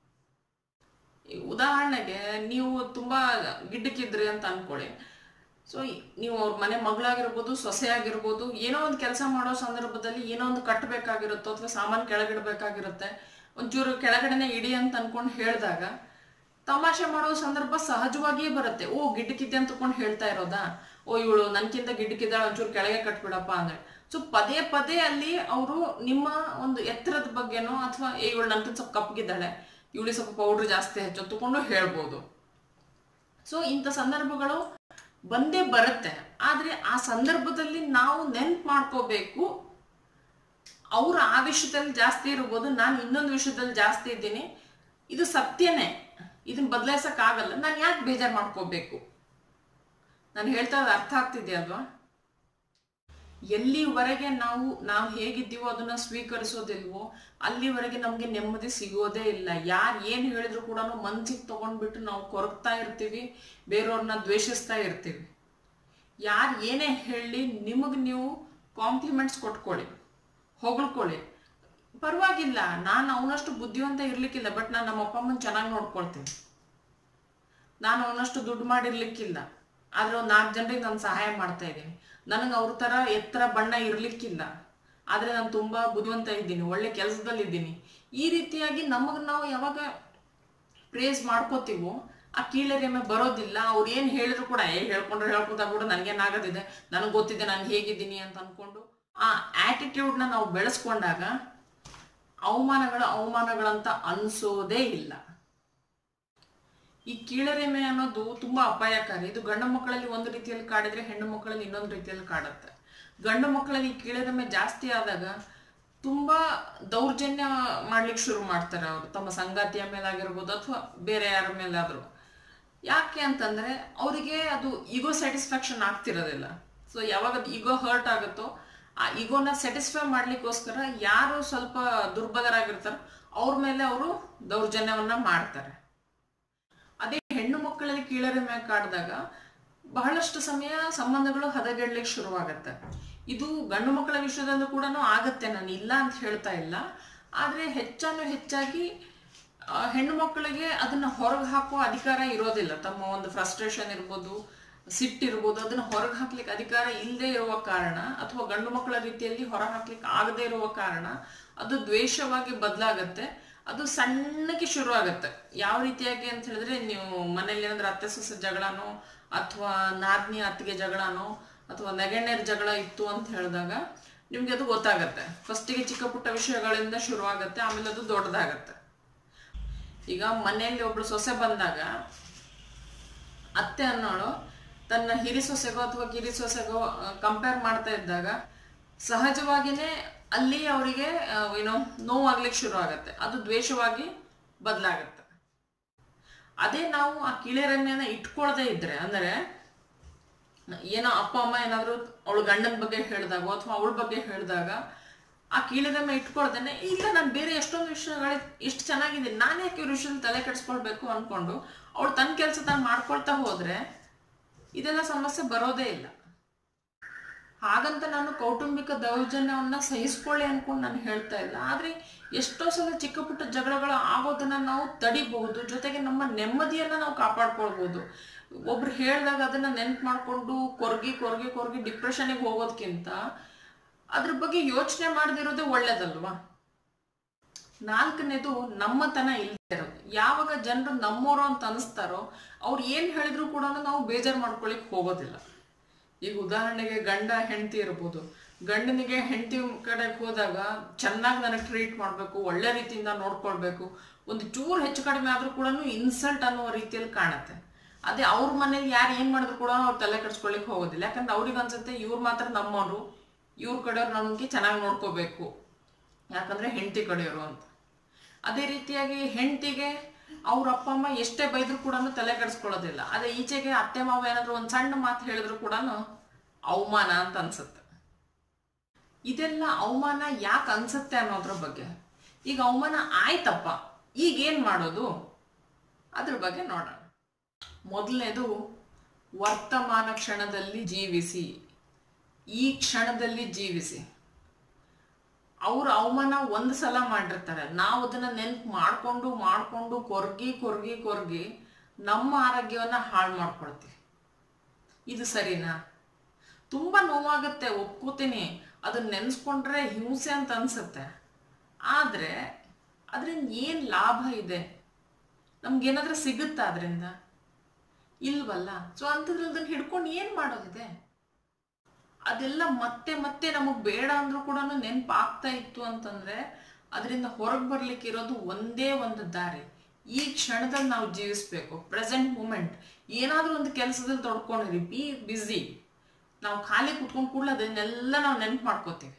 ಉದಾಹರಣೆಗೆ ನೀವು ತುಂಬಾ ಗಿಡ್ಡಕ್ಕಿದ್ರಿ ಅಂತ ಅನ್ಕೊಳ್ಳಿ. ಸೊ ನೀವು ಅವ್ರ ಮನೆ ಮಗಳಾಗಿರ್ಬೋದು, ಸೊಸೆ ಆಗಿರ್ಬೋದು, ಏನೋ ಒಂದು ಕೆಲಸ ಮಾಡೋ ಸಂದರ್ಭದಲ್ಲಿ ಏನೋ ಒಂದು ಕಟ್ಟಬೇಕಾಗಿರುತ್ತೋ ಅಥವಾ ಸಾಮಾನು ಕೆಳಗಿಡ್ಬೇಕಾಗಿರುತ್ತೆ, ಒಂಚೂರು ಕೆಳಗಡೆನೆ ಇಡಿ ಅಂತ ಅನ್ಕೊಂಡು ಹೇಳಿದಾಗ ತಮಾಷೆ ಮಾಡೋ ಸಂದರ್ಭ ಸಹಜವಾಗಿಯೇ ಬರುತ್ತೆ. ಓ ಗಿಡ್ಡಕ್ಕಿದ್ದೆ ಅಂತಕೊಂಡು ಹೇಳ್ತಾ ಇರೋದಾ, ಓ ಇವಳು ನನ್ಕಿಂತ ಗಿಡ್ಡಕ್ಕಿದ್ದಾಳೆ, ಒಂಚೂರು ಕೆಳಗೆ ಕಟ್ಬಿಡಪ್ಪ ಅಂದ್ರೆ. ಸೊ ಪದೇ ಪದೇ ಅಲ್ಲಿ ಅವರು ನಿಮ್ಮ ಒಂದು ಎತ್ತರದ ಬಗ್ಗೆನೋ ಅಥವಾ ಏ ಇವಳು ನನ್ಕಿಂತ ಸ್ವಲ್ಪ ಕಪ್ಪಗಿದ್ದಾಳೆ, ಇವಳಿ ಸ್ವಲ್ಪ ಪೌಡ್ರ್ ಜಾಸ್ತಿ ಹೆಚ್ಚು ತಗೊಂಡು ಹೇಳ್ಬೋದು. ಸೊ ಇಂಥ ಸಂದರ್ಭಗಳು ಬಂದೇ ಬರುತ್ತೆ. ಆದ್ರೆ ಆ ಸಂದರ್ಭದಲ್ಲಿ ನಾವು ನೆನ್ಪು ಮಾಡ್ಕೋಬೇಕು, ಅವ್ರು ಆ ವಿಷಯದಲ್ಲಿ ಜಾಸ್ತಿ ಇರ್ಬೋದು, ನಾನು ಇನ್ನೊಂದು ವಿಷಯದಲ್ಲಿ ಜಾಸ್ತಿ ಇದ್ದೀನಿ, ಇದು ಸತ್ಯನೇ, ಇದನ್ನ ಬದಲಾಯಿಸಕ್ ಆಗಲ್ಲ, ನಾನು ಯಾಕೆ ಬೇಜಾರು ಮಾಡ್ಕೋಬೇಕು. ನಾನು ಹೇಳ್ತಾ ಇರೋದು ಅರ್ಥ ಆಗ್ತಿದೆಯಲ್ವಾ. ಎಲ್ಲಿವರೆಗೆ ನಾವು ನಾವು ಹೇಗಿದ್ದೀವೋ ಅದನ್ನ ಸ್ವೀಕರಿಸೋದಿಲ್ವೋ ಅಲ್ಲಿವರೆಗೆ ನಮ್ಗೆ ನೆಮ್ಮದಿ ಸಿಗೋದೇ ಇಲ್ಲ. ಯಾರು ಏನ್ ಹೇಳಿದ್ರು ಕೂಡ ಮನ್ಸಿಗೆ ತಗೊಂಡ್ಬಿಟ್ಟು ನಾವು ಕೊರಗ್ತಾ ಇರ್ತೀವಿ, ಬೇರೆಯವ್ರನ್ನ ದ್ವೇಷಿಸ್ತಾ ಇರ್ತೀವಿ. ಯಾರು ಏನೇ ಹೇಳಿ ನಿಮಗ್ ನೀವು ಕಾಂಪ್ಲಿಮೆಂಟ್ಸ್ ಕೊಟ್ಕೊಳ್ಳಿ, ಹೊಗಳ್ಕೊಳ್ಳಿ, ಪರವಾಗಿಲ್ಲ, ನಾನು ಅವನಷ್ಟು ಬುದ್ಧಿವಂತ ಇರ್ಲಿಕ್ಕಿಲ್ಲ, ಬಟ್ ನಾನು ನಮ್ಮ ಅಪ್ಪ ಅಮ್ಮನ ಚೆನ್ನಾಗಿ ನೋಡ್ಕೊಳ್ತೀನಿ. ನಾನು ಅವನಷ್ಟು ದುಡ್ಡು ಮಾಡಿರ್ಲಿಕ್ಕಿಲ್ಲ, ಆದ್ರೆ ಒಂದು ನಾಲ್ಕು ಜನರಿಗೆ ನಾನು ಸಹಾಯ ಮಾಡ್ತಾ ಇದ್ದೀನಿ. ನನಗೆ ಅವ್ರ ತರ ಎತ್ತರ ಬಣ್ಣ ಇರ್ಲಿಕ್ಕಿಲ್ಲ, ಆದ್ರೆ ನಾನು ತುಂಬಾ ಬುದ್ಧಿವಂತ ಇದ್ದೀನಿ, ಒಳ್ಳೆ ಕೆಲಸದಲ್ಲಿ ಇದ್ದೀನಿ. ಈ ರೀತಿಯಾಗಿ ನಮಗ್ ನಾವು ಯಾವಾಗ ಪ್ರೇಸ್ ಮಾಡ್ಕೋತೀವೋ ಆ ಕೀಳರಿಮೆ ಬರೋದಿಲ್ಲ. ಅವ್ರು ಏನ್ ಹೇಳಿದ್ರು ಕೂಡ ಏ ಹೇಳ್ಕೊಂಡ್ರೆ ಹೇಳ್ಕೊತಾ ಕೂಡ ನನ್ಗೇನಾಗದಿದೆ, ನನಗೆ ಗೊತ್ತಿದೆ ನಾನು ಹೇಗಿದ್ದೀನಿ ಅಂತ ಅನ್ಕೊಂಡು ಆ ಆಟಿಟ್ಯೂಡ್ನ ನಾವು ಬೆಳೆಸ್ಕೊಂಡಾಗ ಅವಮಾನಗಳ ಅವಮಾನಗಳಂತ ಅನ್ಸೋದೇ ಇಲ್ಲ. ಈ ಕೀಳರಿಮೆ ಅನ್ನೋದು ತುಂಬಾ ಅಪಾಯಕಾರಿ. ಇದು ಗಂಡು ಮಕ್ಕಳಲ್ಲಿ ಒಂದು ರೀತಿಯಲ್ಲಿ ಕಾಡಿದ್ರೆ ಹೆಣ್ಣು ಮಕ್ಕಳಲ್ಲಿ ಇನ್ನೊಂದು ರೀತಿಯಲ್ಲಿ ಕಾಡುತ್ತೆ. ಗಂಡು ಮಕ್ಕಳಲ್ಲಿ ಕೀಳರಿಮೆ ಜಾಸ್ತಿ ಆದಾಗ ತುಂಬಾ ದೌರ್ಜನ್ಯ ಮಾಡ್ಲಿಕ್ಕೆ ಶುರು ಮಾಡ್ತಾರೆ ಅವರು, ತಮ್ಮ ಸಂಗಾತಿಯ ಮೇಲಾಗಿರ್ಬೋದು ಅಥವಾ ಬೇರೆ ಯಾರ ಮೇಲಾದ್ರು. ಯಾಕೆ ಅಂತಂದ್ರೆ ಅವರಿಗೆ ಅದು ಈಗೋ ಸ್ಯಾಟಿಸ್ಫ್ಯಾಕ್ಷನ್ ಆಗ್ತಿರೋದಿಲ್ಲ. ಸೊ ಯಾವಾಗ ಈಗೋ ಹರ್ಟ್ ಆಗುತ್ತೋ ಆ ಈಗೋನ ಸ್ಯಾಟಿಸ್ಫೈ ಮಾಡ್ಲಿಕ್ಕೋಸ್ಕರ ಯಾರು ಸ್ವಲ್ಪ ದುರ್ಬಲರಾಗಿರ್ತಾರೋ ಅವ್ರ ಮೇಲೆ ಅವರು ದೌರ್ಜನ್ಯವನ್ನ ಮಾಡ್ತಾರೆ. ಅದೇ ಹೆಣ್ಣು ಮಕ್ಕಳಲ್ಲಿ ಕೀಳರಿಮೆ ಕಾಡಿದಾಗ ಬಹಳಷ್ಟು ಸಮಯ ಸಂಬಂಧಗಳು ಹದಗೆಡ್ಲಿಕ್ಕೆ ಶುರುವಾಗತ್ತೆ. ಇದು ಗಂಡು ಮಕ್ಕಳ ವಿಷಯದಲ್ಲೂ ಕೂಡ ಆಗತ್ತೆ, ನಾನು ಇಲ್ಲ ಅಂತ ಹೇಳ್ತಾ ಇಲ್ಲ. ಆದ್ರೆ ಹೆಚ್ಚಾನು ಹೆಚ್ಚಾಗಿ ಹೆಣ್ಣು ಮಕ್ಕಳಿಗೆ ಅದನ್ನ ಹೊರಗೆ ಹಾಕೋ ಅಧಿಕಾರ ಇರೋದಿಲ್ಲ. ತಮ್ಮ ಒಂದು ಫ್ರಸ್ಟ್ರೇಷನ್ ಇರ್ಬೋದು, ಸಿಟ್ಟಿರ್ಬೋದು, ಅದನ್ನ ಹೊರಗೆ ಹಾಕ್ಲಿಕ್ಕೆ ಅಧಿಕಾರ ಇಲ್ಲದೆ ಇರುವ ಕಾರಣ ಅಥವಾ ಗಂಡು ಮಕ್ಕಳ ರೀತಿಯಲ್ಲಿ ಹೊರ ಹಾಕ್ಲಿಕ್ಕೆ ಆಗದೆ ಇರುವ ಕಾರಣ ಅದು ದ್ವೇಷವಾಗಿ ಬದಲಾಗತ್ತೆ. ಅದು ಸಣ್ಣಕ್ಕೆ ಶುರು ಆಗತ್ತೆ. ಯಾವ ರೀತಿಯಾಗಿ ಅಂತ ಹೇಳಿದ್ರೆ, ನೀವು ಮನೇಲಿ ಏನಾದ್ರೆ ಅತ್ತೆ ಸೊಸೆ ಜಗಳನೋ ಅಥವಾ ನಾದ್ನಿ ಅತ್ತಿಗೆ ಜಗಳನೋ ಅಥವಾ ನೆಗಣ್ಣೆರ ಜಗಳ ಇತ್ತು ಅಂತ ಹೇಳಿದಾಗ ನಿಮ್ಗೆ ಅದು ಗೊತ್ತಾಗತ್ತೆ. ಫಸ್ಟಿಗೆ ಚಿಕ್ಕ ಪುಟ್ಟ ವಿಷಯಗಳಿಂದ ಶುರುವಾಗತ್ತೆ, ಆಮೇಲೆ ಅದು ದೊಡ್ಡದಾಗತ್ತೆ. ಈಗ ಮನೆಯಲ್ಲಿ ಒಬ್ಳು ಸೊಸೆ ಬಂದಾಗ ಅತ್ತೆ ಅನ್ನೋಳು ತನ್ನ ಹಿರಿ ಸೊಸೆಗೋ ಅಥವಾ ಕಿರಿ ಸೊಸೆಗೋ ಕಂಪೇರ್ ಮಾಡ್ತಾ ಇದ್ದಾಗ ಸಹಜವಾಗಿನೇ ಅಲ್ಲಿ ಅವರಿಗೆ ಏನೋ ನೋವಾಗ್ಲಿಕ್ಕೆ ಶುರು ಆಗತ್ತೆ, ಅದು ದ್ವೇಷವಾಗಿ ಬದಲಾಗತ್ತೆ. ಅದೇ ನಾವು ಆ ಕೀಳರಿಮೆಯನ್ನ ಇಟ್ಕೊಳ್ದೇ ಇದ್ರೆ, ಅಂದ್ರೆ ಏನೋ ಅಪ್ಪ ಅಮ್ಮ ಏನಾದ್ರು ಅವಳು ಗಂಡನ ಬಗ್ಗೆ ಹೇಳಿದಾಗ ಅಥವಾ ಅವಳ ಬಗ್ಗೆ ಹೇಳಿದಾಗ ಆ ಕೀಳರಿಮೆ ಇಟ್ಕೊಳ್ದೇನೆ, ಇಲ್ಲ ನಾನು ಬೇರೆ ಎಷ್ಟೊಂದು ವಿಷಯಗಳು ಎಷ್ಟು ಚೆನ್ನಾಗಿದೆ, ನಾನು ಯಾಕೆ ಇವ್ರ ವಿಷಯದಲ್ಲಿ ತಲೆ ಕೆಡಿಸ್ಕೊಳ್ಬೇಕು ಅನ್ಕೊಂಡು ಅವಳು ತನ್ನ ಕೆಲಸ ತಾನು ಮಾಡ್ಕೊಳ್ತಾ ಹೋದ್ರೆ ಇದೆಲ್ಲ ಸಮಸ್ಯೆ ಬರೋದೇ ಇಲ್ಲ. ಹಾಗಂತ ನಾನು ಕೌಟುಂಬಿಕ ದೌರ್ಜನ್ಯವನ್ನ ಸಹಿಸ್ಕೊಳ್ಳಿ ಅನ್ಕೊಂಡು ನಾನು ಹೇಳ್ತಾ ಇಲ್ಲ. ಆದ್ರೆ ಎಷ್ಟೋ ಸಲ ಚಿಕ್ಕ ಪುಟ್ಟ ಜಗಳಗಳು ಆಗೋದನ್ನ ನಾವು ತಡಿಬಹುದು, ಜೊತೆಗೆ ನಮ್ಮ ನೆಮ್ಮದಿಯನ್ನ ನಾವು ಕಾಪಾಡ್ಕೊಳ್ಬಹುದು. ಒಬ್ರು ಹೇಳಿದಾಗ ಅದನ್ನ ನೆನ್ಪು ಮಾಡ್ಕೊಂಡು ಕೊರ್ಗಿ ಕೊರ್ಗಿ ಕೊರ್ಗಿ ಡಿಪ್ರೆಷನ್ಗೆ ಹೋಗೋದಕ್ಕಿಂತ ಅದ್ರ ಬಗ್ಗೆ ಯೋಚನೆ ಮಾಡದಿರೋದೇ ಒಳ್ಳೇದಲ್ವಾ. ನಾಲ್ಕನೇದು ನಮ್ಮತನ ಇಲ್ಲದೆ ಇರೋದು. ಯಾವಾಗ ಜನರು ನಮ್ಮೋರು ಅಂತ ಅನಿಸ್ತಾರೋ ಅವ್ರು ಏನ್ ಹೇಳಿದ್ರು ಕೂಡ ನಾವು ಬೇಜಾರು ಮಾಡ್ಕೊಳಿಕ್ ಹೋಗೋದಿಲ್ಲ. ಈಗ ಉದಾಹರಣೆಗೆ ಗಂಡ ಹೆಂಡತಿ ಇರ್ಬೋದು, ಗಂಡನಿಗೆ ಹೆಂಡತಿ ಕಡೆಗೆ ಹೋದಾಗ ಚೆನ್ನಾಗಿ ನನಗೆ ಟ್ರೀಟ್ ಮಾಡಬೇಕು, ಒಳ್ಳೆ ರೀತಿಯಿಂದ ನೋಡ್ಕೊಳ್ಬೇಕು, ಒಂದು ಚೂರು ಹೆಚ್ಚು ಕಡಿಮೆ ಆದ್ರೂ ಕೂಡ ಇನ್ಸಲ್ಟ್ ಅನ್ನೋ ರೀತಿಯಲ್ಲಿ ಕಾಣುತ್ತೆ. ಅದೇ ಅವ್ರ ಮನೇಲಿ ಯಾರು ಏನ್ ಮಾಡಿದ್ರು ಕೂಡ ಅವ್ರು ತಲೆ ಕೆಡ್ಸ್ಕೊಳಿಕ್ ಹೋಗೋದಿಲ್ಲ. ಯಾಕಂದ್ರೆ ಅವ್ರಿಗೆ ಅನ್ಸುತ್ತೆ ಇವ್ರು ಮಾತ್ರ ನಮ್ಮವರು, ಇವ್ರ ಕಡೆಯವ್ರು ನಮ್ಗೆ ಚೆನ್ನಾಗಿ ನೋಡ್ಕೋಬೇಕು, ಯಾಕಂದ್ರೆ ಹೆಂಡತಿ ಕಡೆಯವರು ಅಂತ. ಅದೇ ರೀತಿಯಾಗಿ ಹೆಂಡತಿಗೆ ಅವ್ರ ಅಪ್ಪ ಅಮ್ಮ ಎಷ್ಟೇ ಬೈದ್ರು ಕೂಡ ತಲೆ ಕೆಡಿಸ್ಕೊಳ್ಳೋದಿಲ್ಲ. ಅದೇ ಈಚೆಗೆ ಅತ್ತೆ ಮಾವ ಏನಾದ್ರು ಒಂದ್ ಸಣ್ಣ ಮಾತು ಹೇಳಿದ್ರು ಕೂಡ ಅವಮಾನ ಅಂತ ಅನ್ಸುತ್ತೆ. ಇದೆಲ್ಲ ಅವಮಾನ ಯಾಕೆ ಅನ್ಸುತ್ತೆ ಅನ್ನೋದ್ರ ಬಗ್ಗೆ. ಈಗ ಅವಮಾನ ಆಯ್ತಪ್ಪ, ಈಗ ಏನ್ ಮಾಡೋದು ಅದ್ರ ಬಗ್ಗೆ ನೋಡೋಣ. ಮೊದಲನೇದು, ವರ್ತಮಾನ ಕ್ಷಣದಲ್ಲಿ ಜೀವಿಸಿ, ಈ ಕ್ಷಣದಲ್ಲಿ ಜೀವಿಸಿ. ಅವ್ರು ಅವಮಾನ ಒಂದ್ ಸಲ ಮಾಡಿರ್ತಾರೆ, ನಾವು ಅದನ್ನ ನೆನ್ಪು ಮಾಡ್ಕೊಂಡು ಮಾಡ್ಕೊಂಡು ಕೊರ್ಗಿ ಕೊರ್ಗಿ ಕೊರ್ಗಿ ನಮ್ಮ ಆರೋಗ್ಯವನ್ನ ಹಾಳು ಮಾಡ್ಕೊಳ್ತೀವಿ. ಇದು ಸರಿನಾ? ತುಂಬಾ ನೋವಾಗುತ್ತೆ, ಒಪ್ಕೋತೀನಿ, ಅದನ್ನ ನೆನ್ಸ್ಕೊಂಡ್ರೆ ಹಿಂಸೆ ಅಂತ ಅನ್ಸುತ್ತೆ. ಆದ್ರೆ ಅದರಿಂದ ಏನ್ ಲಾಭ ಇದೆ? ನಮ್ಗೇನಾದ್ರೂ ಸಿಗುತ್ತಾ ಅದರಿಂದ? ಇಲ್ವಲ್ಲ. ಸೊ ಅಂತದ್ರಲ್ಲಿ ಅದನ್ನ ಹಿಡ್ಕೊಂಡು ಏನ್ ಮಾಡೋದಿದೆ? ಅದೆಲ್ಲ ಮತ್ತೆ ಮತ್ತೆ ನಮಗ್ ಬೇಡ ಅಂದ್ರೂ ಕೂಡ ನೆನ್ಪಾಗ್ತಾ ಇತ್ತು ಅಂತಂದ್ರೆ ಅದರಿಂದ ಹೊರಗೆ ಬರ್ಲಿಕ್ಕೆ ಇರೋದು ಒಂದೇ ಒಂದು ದಾರಿ, ಈ ಕ್ಷಣದಲ್ಲಿ ನಾವು ಜೀವಿಸ್ಬೇಕು. Present moment. ಏನಾದ್ರೂ ಒಂದು ಕೆಲಸದಲ್ಲಿ ತೊಡ್ಕೊಂಡಿರಿ, ಬಿ ಬಿಸಿ. ನಾವು ಖಾಲಿ ಕುತ್ಕೊಂಡ್ ಕೂಡಲೇ ಅದನ್ನೆಲ್ಲ ನಾವು ನೆನ್ಪು ಮಾಡ್ಕೋತೀವಿ.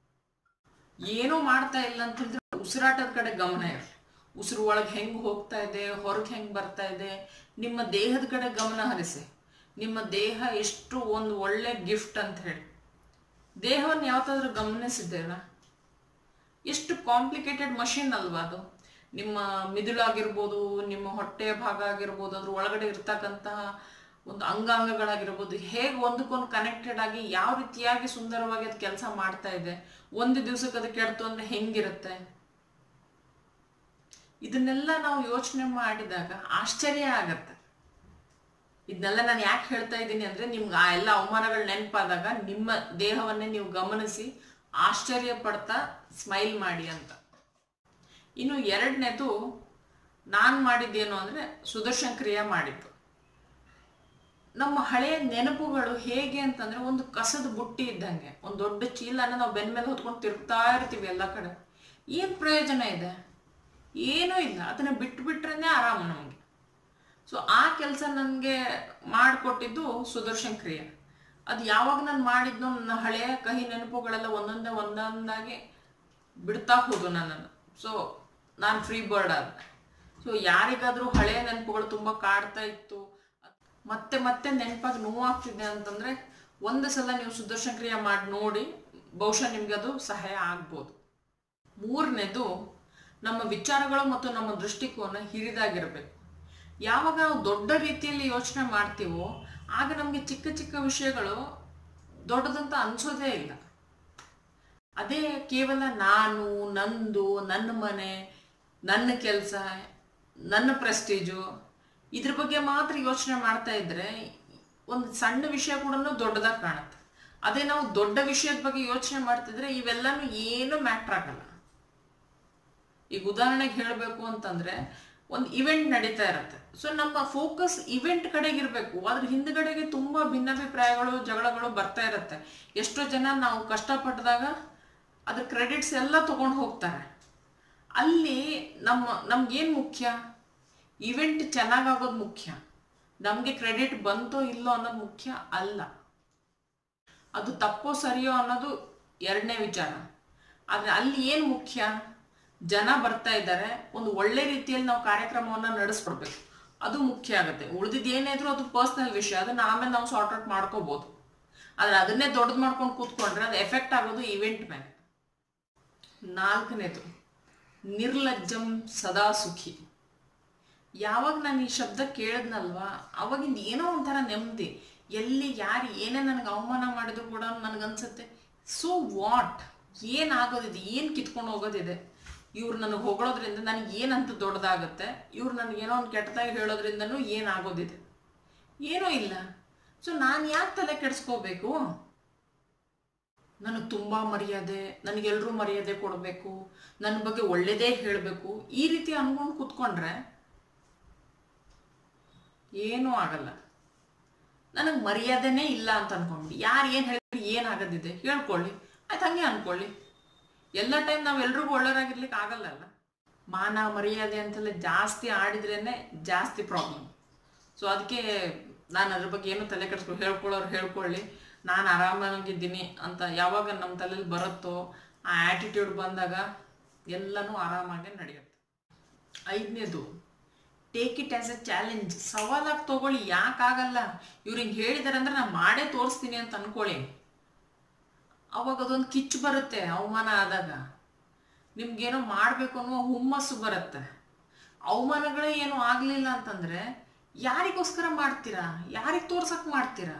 ಏನೂ ಮಾಡ್ತಾ ಇಲ್ಲ ಅಂತ ಹೇಳಿದ್ರೆ ಉಸಿರಾಟದ ಕಡೆ ಗಮನ ಇರಲಿ. ಉಸಿರು ಒಳಗೆ ಹೆಂಗ್ ಹೋಗ್ತಾ ಇದೆ, ಹೊರಗೆ ಹೆಂಗ್ ಬರ್ತಾ ಇದೆ, ನಿಮ್ಮ ದೇಹದ ಕಡೆ ಗಮನ ಹರಿಸಿ. ನಿಮ್ಮ ದೇಹ ಎಷ್ಟು ಒಂದು ಒಳ್ಳೆ ಗಿಫ್ಟ್ ಅಂತ ಹೇಳಿ. ದೇಹವನ್ನು ಯಾವತ್ತಾದ್ರೂ ಗಮನಿಸಿದ್ದೇನ? ಎಷ್ಟು ಕಾಂಪ್ಲಿಕೇಟೆಡ್ ಮಷಿನ್ ಅಲ್ವಾ ಅದು. ನಿಮ್ಮ ಮಿದುಳಾಗಿರ್ಬೋದು, ನಿಮ್ಮ ಹೊಟ್ಟೆಯ ಭಾಗ ಆಗಿರ್ಬೋದು, ಅದ್ರ ಒಳಗಡೆ ಇರ್ತಕ್ಕಂತಹ ಒಂದು ಅಂಗಾಂಗಗಳಾಗಿರ್ಬೋದು, ಹೇಗೆ ಒಂದಕ್ಕೊಂದು ಕನೆಕ್ಟೆಡ್ ಆಗಿ ಯಾವ ರೀತಿಯಾಗಿ ಸುಂದರವಾಗಿ ಅದು ಕೆಲಸ ಮಾಡ್ತಾ ಇದೆ. ಒಂದು ದಿವ್ಸಕ್ಕೆ ಅದು ಕೆಡ್ತು ಅಂದ್ರೆ ಹೆಂಗಿರುತ್ತೆ? ಇದನ್ನೆಲ್ಲ ನಾವು ಯೋಚನೆ ಮಾಡಿದಾಗ ಆಶ್ಚರ್ಯ ಆಗತ್ತೆ. ಇದನ್ನೆಲ್ಲ ನಾನು ಯಾಕೆ ಹೇಳ್ತಾ ಇದ್ದೀನಿ ಅಂದ್ರೆ, ನಿಮ್ಗೆ ಆ ಎಲ್ಲ ಅವಮಾನಗಳು ನೆನಪಾದಾಗ ನಿಮ್ಮ ದೇಹವನ್ನೇ ನೀವು ಗಮನಿಸಿ ಆಶ್ಚರ್ಯ ಪಡ್ತಾ ಸ್ಮೈಲ್ ಮಾಡಿ ಅಂತ. ಇನ್ನು ಎರಡನೇದು, ನಾನು ಮಾಡಿದ್ದೇನು ಅಂದ್ರೆ ಸುದರ್ಶನ್ ಕ್ರಿಯೆ ಮಾಡಿದ್ದು. ನಮ್ಮ ಹಳೆಯ ನೆನಪುಗಳು ಹೇಗೆ ಅಂತಂದ್ರೆ ಒಂದು ಕಸದ ಬುಟ್ಟಿ ಇದ್ದಂಗೆ, ಒಂದು ದೊಡ್ಡ ಚೀಲನ ನಾವು ಬೆನ್ನ ಮೇಲೆ ಹೊತ್ಕೊಂಡು ತಿರುಗ್ತಾ ಇರ್ತೀವಿ ಎಲ್ಲ ಕಡೆ. ಏನ್ ಪ್ರಯೋಜನ ಇದೆ? ಏನೂ ಇಲ್ಲ. ಅದನ್ನ ಬಿಟ್ಟು ಬಿಟ್ರೇನೆ ಆರಾಮ ನಮ್ಗೆ. ಸೊ ಆ ಕೆಲಸ ನನಗೆ ಮಾಡಿಕೊಟ್ಟಿದ್ದು ಸುದರ್ಶನ್ ಕ್ರಿಯೆ. ಅದು ಯಾವಾಗ ನಾನು ಮಾಡಿದ್ನೋ ನನ್ನ ಹಳೆಯ ಕಹಿ ನೆನಪುಗಳೆಲ್ಲ ಒಂದೊಂದೇ ಒಂದೊಂದಾಗಿ ಬಿಡ್ತಾ ಹೋದು ನನ್ನನ್ನು. ಸೊ ನಾನು ಫ್ರೀ ಬರ್ಡ್ ಆದೆ. ಸೊ ಯಾರಿಗಾದ್ರೂ ಹಳೆಯ ನೆನಪುಗಳು ತುಂಬಾ ಕಾಡ್ತಾ ಇತ್ತು, ಮತ್ತೆ ಮತ್ತೆ ನೆನಪಾಗಿ ನೋವಾಗ್ತಿದೆ ಅಂತಂದ್ರೆ ಒಂದು ಸಲ ನೀವು ಸುದರ್ಶನ್ ಕ್ರಿಯೆ ಮಾಡಿ ನೋಡಿ, ಬಹುಶಃ ನಿಮ್ಗೆ ಅದು ಸಹಾಯ ಆಗ್ಬೋದು. ಮೂರನೇದು, ನಮ್ಮ ವಿಚಾರಗಳು ಮತ್ತು ನಮ್ಮ ದೃಷ್ಟಿಕೋನ ಹಿರಿದಾಗಿರ್ಬೇಕು. ಯಾವಾಗ ನಾವು ದೊಡ್ಡ ರೀತಿಯಲ್ಲಿ ಯೋಚನೆ ಮಾಡ್ತೀವೋ ಆಗ ನಮ್ಗೆ ಚಿಕ್ಕ ಚಿಕ್ಕ ವಿಷಯಗಳು ದೊಡ್ಡದಂತ ಅನ್ಸೋದೇ ಇಲ್ಲ. ಅದೇ ಕೇವಲ ನಾನು, ನಂದು, ನನ್ನ ಮನೆ, ನನ್ನ ಕೆಲಸ, ನನ್ನ ಪ್ರೆಸ್ಟೀಜು, ಇದ್ರ ಬಗ್ಗೆ ಮಾತ್ರ ಯೋಚನೆ ಮಾಡ್ತಾ ಇದ್ರೆ ಒಂದು ಸಣ್ಣ ವಿಷಯ ಕೂಡ ದೊಡ್ಡದಾಗಿ ಕಾಣುತ್ತೆ. ಅದೇ ನಾವು ದೊಡ್ಡ ವಿಷಯದ ಬಗ್ಗೆ ಯೋಚನೆ ಮಾಡ್ತಿದ್ರೆ ಇವೆಲ್ಲನೂ ಏನು ಮ್ಯಾಟ್ರ್ ಆಗಲ್ಲ. ಈಗ ಉದಾಹರಣೆಗೆ ಹೇಳಬೇಕು ಅಂತಂದ್ರೆ, ಒಂದು ಇವೆಂಟ್ ನಡೀತಾ ಇರುತ್ತೆ. ಸೊ ನಮ್ಮ ಫೋಕಸ್ ಇವೆಂಟ್ ಕಡೆಗಿರ್ಬೇಕು. ಅದ್ರ ಹಿಂದ್ಗಡೆಗೆ ತುಂಬಾ ಭಿನ್ನಾಭಿಪ್ರಾಯಗಳು, ಜಗಳಗಳು ಬರ್ತಾ ಇರುತ್ತೆ. ಎಷ್ಟೋ ಜನ ನಾವು ಕಷ್ಟಪಟ್ಟದಾಗ ಅದ್ರ ಕ್ರೆಡಿಟ್ಸ್ ಎಲ್ಲ ತಗೊಂಡು ಹೋಗ್ತಾರೆ. ಅಲ್ಲಿ ನಮ್ಮ ನಮ್ಗೇನು ಮುಖ್ಯ? ಇವೆಂಟ್ ಚೆನ್ನಾಗಾಗೋದು ಮುಖ್ಯ. ನಮಗೆ ಕ್ರೆಡಿಟ್ ಬಂತೋ ಇಲ್ಲೋ ಅನ್ನೋದು ಮುಖ್ಯ ಅಲ್ಲ. ಅದು ತಪ್ಪೋ ಸರಿಯೋ ಅನ್ನೋದು ಎರಡನೇ ವಿಚಾರ. ಆದರೆ ಅಲ್ಲಿ ಏನು ಮುಖ್ಯ? ಜನ ಬರ್ತಾ ಇದ್ದಾರೆ, ಒಂದು ಒಳ್ಳೆ ರೀತಿಯಲ್ಲಿ ನಾವು ಕಾರ್ಯಕ್ರಮವನ್ನು ನಡೆಸ್ಕೊಡ್ಬೇಕು, ಅದು ಮುಖ್ಯ ಆಗುತ್ತೆ. ಉಳಿದಿದ್ದು ಏನೇ ಇದ್ರೂ ಅದು ಪರ್ಸ್ನಲ್ ವಿಷಯ, ಅದನ್ನ ಆಮೇಲೆ ನಾವು ಸಾರ್ಟ್ ಔಟ್ ಮಾಡ್ಕೋಬಹುದು. ಆದರೆ ಅದನ್ನೇ ದೊಡ್ಡದು ಮಾಡ್ಕೊಂಡು ಕೂತ್ಕೊಂಡ್ರೆ ಅದು ಎಫೆಕ್ಟ್ ಆಗೋದು ಇವೆಂಟ್ ಮೇಲೆ. ನಾಲ್ಕನೇದು, ನಿರ್ಲಜ್ಜಂ ಸದಾ ಸುಖಿ. ಯಾವಾಗ ನಾನು ಈ ಶಬ್ದ ಕೇಳಿದ್ನಲ್ವಾ, ಅವಾಗಿಂದ ಏನೋ ಒಂಥರ ನೆಮ್ಮದಿ. ಎಲ್ಲಿ ಯಾರು ಏನೇ ನನಗೆ ಅವಮಾನ ಮಾಡಿದ್ರು ಕೂಡ ನನಗನ್ಸುತ್ತೆ, ಸೊ ವಾಟ್, ಏನಾಗೋದಿದೆ, ಏನು ಕಿತ್ಕೊಂಡು ಹೋಗೋದಿದೆ, ಇವ್ರು ನನಗೆ ಹೊಗಳೋದ್ರಿಂದ ನನಗೆ ಏನಂತ ದೊಡ್ಡದಾಗುತ್ತೆ, ಇವ್ರು ನನಗೇನೋ ಒಂದು ಕೆಟ್ಟದಾಗಿ ಹೇಳೋದ್ರಿಂದನೂ ಏನಾಗೋದಿದೆ? ಏನೂ ಇಲ್ಲ. ಸೊ ನಾನು ಯಾಕೆ ತಲೆ ಕೆಡಿಸ್ಕೋಬೇಕು? ನನಗೆ ತುಂಬ ಮರ್ಯಾದೆ, ನನಗೆಲ್ಲರೂ ಮರ್ಯಾದೆ ಕೊಡಬೇಕು, ನನ್ನ ಬಗ್ಗೆ ಒಳ್ಳೆಯದೇ ಹೇಳಬೇಕು, ಈ ರೀತಿ ಅನ್ಕೊಂಡು ಕೂತ್ಕೊಂಡ್ರೆ ಏನೂ ಆಗಲ್ಲ. ನನಗೆ ಮರ್ಯಾದೆನೇ ಇಲ್ಲ ಅಂತ ಅನ್ಕೊಂಡ್ಬಿಡಿ. ಯಾರು ಏನು ಹೇಳಿದ್ರು ಏನಾಗೋದಿದೆ ಹೇಳ್ಕೊಳ್ಳಿ, ಆಯ್ತು ಹಂಗೆ ಅನ್ಕೊಳ್ಳಿ. ಎಲ್ಲ ಟೈಮ್ ನಾವು ಎಲ್ರಿಗೂ ಒಳ್ಳೆಯರಾಗಿರ್ಲಿಕ್ಕೆ ಆಗಲ್ಲಲ್ಲ. ಮಾನ ಮರ್ಯಾದೆ ಅಂತೆಲ್ಲ ಜಾಸ್ತಿ ಆಡಿದ್ರೇ ಜಾಸ್ತಿ ಪ್ರಾಬ್ಲಮ್. ಸೊ ಅದಕ್ಕೆ ನಾನು ಅದ್ರ ಬಗ್ಗೆ ಏನು ತಲೆ ಕೆಡಿಸ್ಕೊ, ಹೇಳ್ಕೊಳ್ಳೋರು ಹೇಳ್ಕೊಳ್ಳಿ, ನಾನು ಆರಾಮಾಗಿದ್ದೀನಿ ಅಂತ ಯಾವಾಗ ನಮ್ಮ ತಲೆಯಲ್ಲಿ ಬರುತ್ತೋ ಆ ಆ್ಯಟಿಟ್ಯೂಡ್ ಬಂದಾಗ ಎಲ್ಲನೂ ಆರಾಮಾಗಿ ನಡೆಯುತ್ತೆ. ಐದನೇದು, take it as a challenge. ಸವಾಲಾಗಿ ತಗೊಳ್ಳಿ, ಯಾಕಾಗಲ್ಲ, ಇವ್ರು ಹಿಂಗೆ ಹೇಳಿದಾರೆ ಅಂದ್ರೆ ನಾನು ಮಾಡೇ ತೋರಿಸ್ತೀನಿ ಅಂತ ಅನ್ಕೊಳ್ಳಿ. ಅವಾಗ ಅದೊಂದು ಕಿಚ್ಚು ಬರುತ್ತೆ. ಅವಮಾನ ಆದಾಗ ನಿಮ್ಗೇನೋ ಮಾಡಬೇಕು ಅನ್ನೋ ಹುಮ್ಮಸ್ಸು ಬರುತ್ತೆ. ಅವಮಾನಗಳೇ ಏನೂ ಆಗಲಿಲ್ಲ ಅಂತಂದರೆ ಯಾರಿಗೋಸ್ಕರ ಮಾಡ್ತೀರಾ? ಯಾರಿಗೆ ತೋರ್ಸಕ್ಕೆ ಮಾಡ್ತೀರಾ?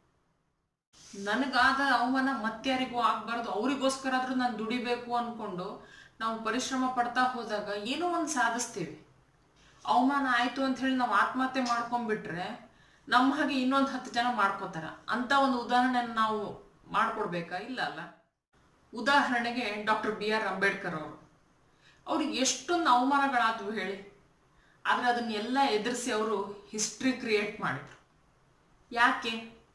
ನನಗಾದ ಅವಮಾನ ಮತ್ತಾರಿಗೂ ಆಗಬಾರ್ದು, ಅವರಿಗೋಸ್ಕರ ಆದರೂ ನಾನು ದುಡಿಬೇಕು ಅಂದ್ಕೊಂಡು ನಾವು ಪರಿಶ್ರಮ ಪಡ್ತಾ ಹೋದಾಗ ಏನೋ ಒಂದು ಸಾಧಿಸ್ತೀವಿ. ಅವಮಾನ ಆಯಿತು ಅಂತ ಹೇಳಿ ನಾವು ಆತ್ಮಹತ್ಯೆ ಮಾಡ್ಕೊಂಡ್ಬಿಟ್ರೆ ನಮ್ಮ ಹಾಗೆ ಇನ್ನೊಂದು ಹತ್ತು ಜನ ಮಾಡ್ಕೋತಾರ. ಅಂತ ಒಂದು ಉದಾಹರಣೆಯನ್ನು ನಾವು ಮಾಡ್ಕೊಡ್ಬೇಕಾ? ಇಲ್ಲ ಅಲ್ಲ. ಉದಾಹರಣೆಗೆ ಡಾಕ್ಟರ್ ಬಿ ಆರ್ ಅಂಬೇಡ್ಕರ್ ಅವರು, ಅವ್ರಿಗೆ ಎಷ್ಟೊಂದು ಅವಮಾನಗಳಾದವು ಹೇಳಿ, ಆದರೆ ಅದನ್ನೆಲ್ಲ ಎದುರಿಸಿ ಅವರು ಹಿಸ್ಟ್ರಿ ಕ್ರಿಯೇಟ್ ಮಾಡಿದ್ರು. ಯಾಕೆ?